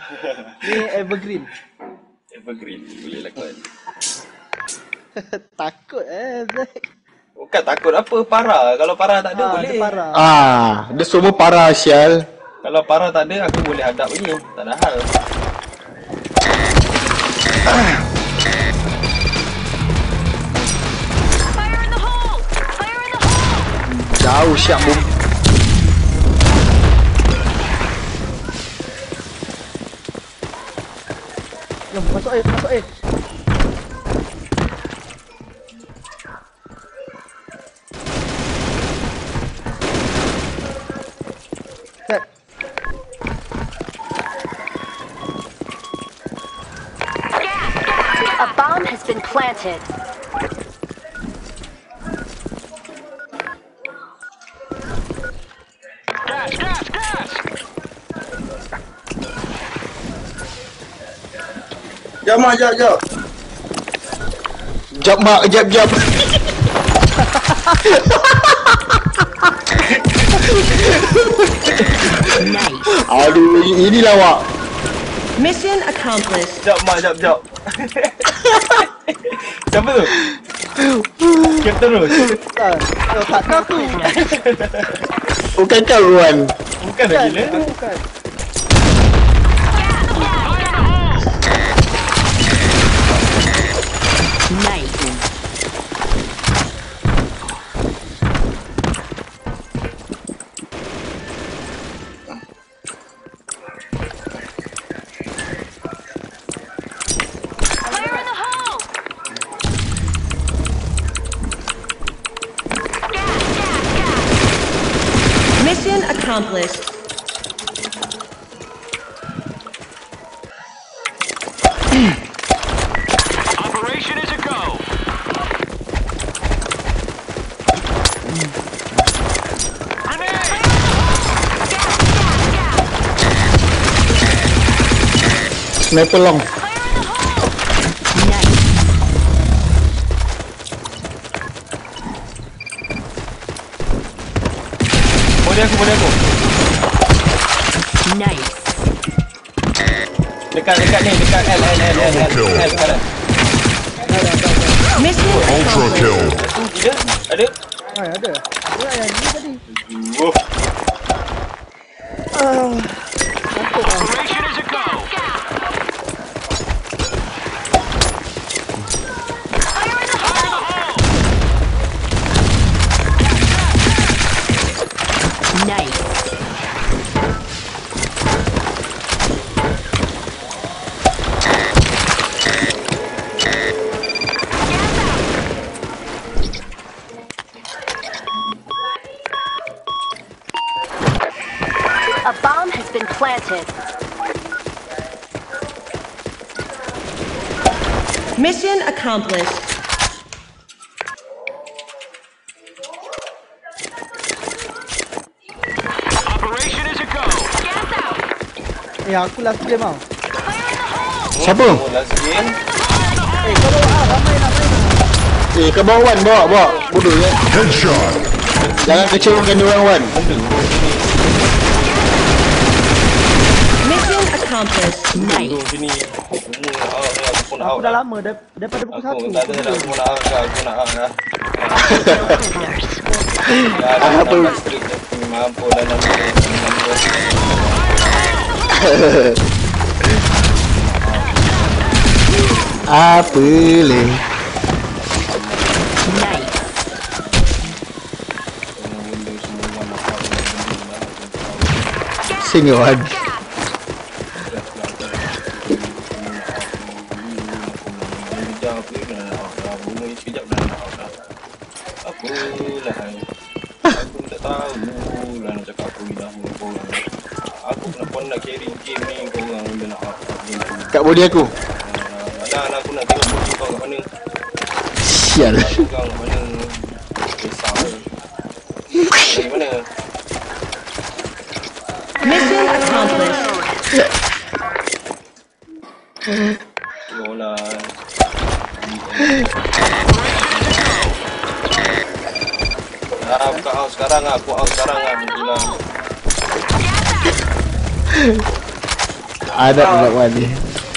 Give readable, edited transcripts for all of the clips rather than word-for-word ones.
Ni evergreen. Evergreen boleh lakukan. Takut Zack. Bukan takut apa, parah. Kalau parah tak ada boleh. Dia parah. Dia semua parah sial. Kalau parah tak ada aku boleh hadap ni. Tak ada hal. Jauh siap bom. Jom masuk air, masuk air. Set. A bomb has been planted. Jom mak, jom. Jap mak, jap. Nice. Aduh, ini lawak. Mission accomplished. Jom mak, jom. Siapa tu? Captain Rose. Tak kau tu. Bukan kau Ruan. Bukan dah gila. Bukan. Nice. Mission accomplished. Operation is a go. Sniper long. Nice. Boleh aku. Nice. Dekat ni, dekat L sekarang. Mission Ultra accomplished. kill. Ada? Ada? Ada. Ada yang ni tadi. Oh. Operation is a go. Nice. A bomb has been planted. Mission accomplished. Operation is a go. Aku last game tau. Siapa? Oh, last game. Kau bawa ramai nak main. Ke bawah Wan, bawa. Bodoh ya. Headshot. Jangan kecewakan diorang Wan. Mission accomplished. Nice. Duduk sini. Aku pun Aku out. dah lama daripada pukul 1. Aku tak ada dah. Aku nak out dah. Apa? Mampu dalam Apa le? Nice. Sing Wan. Apalah aku tak tahu lah nak cakap apa dah korang. Aku nak carry game ni korang dia nak apa. Kat body aku. Anak aku nak tengok body kau kat mana. Sial. Kau kat mana. Kisah dari mana? Mission accomplished. Yolah. Buka out sekarang lah. Aku out sekarang lah. Gila. Ada budak Wan ni.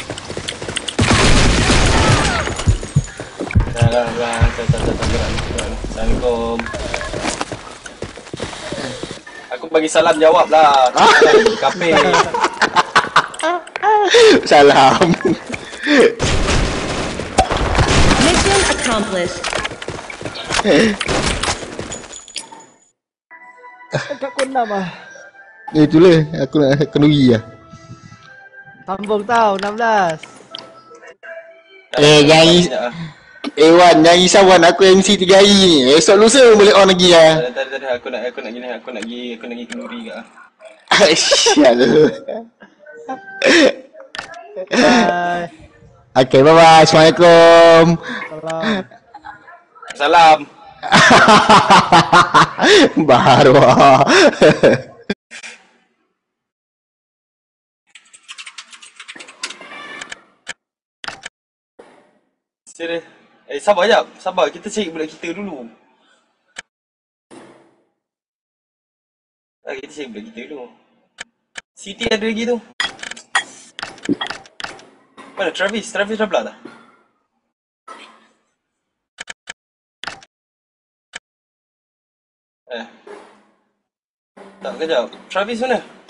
Dah. Assalamualaikum. Aku bagi salam jawab lah. Kape. Salam. Mission accomplished. Dekat kau 6 lah. Itulah aku nak kenduri lah. Sambung tau 16. Jangan Wan, jangan risau Wan, aku MC 3 hari ni. Esok lusa boleh on lagi lah. Tak. Aku nak pergi kenduri kat. Sial. Bye. Okay, bye-bye. Assalamualaikum. Salam. Salam. Baru lah. Serius. Sabar jap. Sabar. Kita cari budak kita dulu. Kita cari budak kita dulu. Siti ada lagi tu. Mana Travis? Travis dah belah dah? Tak, kejap. Travis mana?